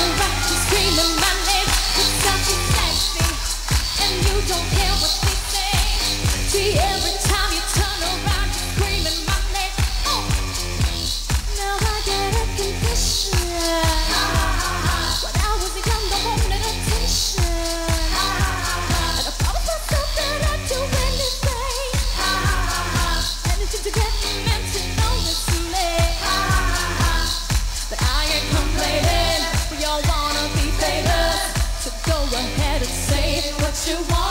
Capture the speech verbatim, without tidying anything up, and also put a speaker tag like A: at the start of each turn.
A: around, she's screaming my name. It's such a sexy, and you don't care what they say. See, every time you turn around, you're screaming my name. Oh, now I get a confession. When I was young, I wanted attention, and I promised myself that I'd do anything, anything to get men to notice me. But I ain't complaining. We all wanna be famous, so go ahead and say what you want.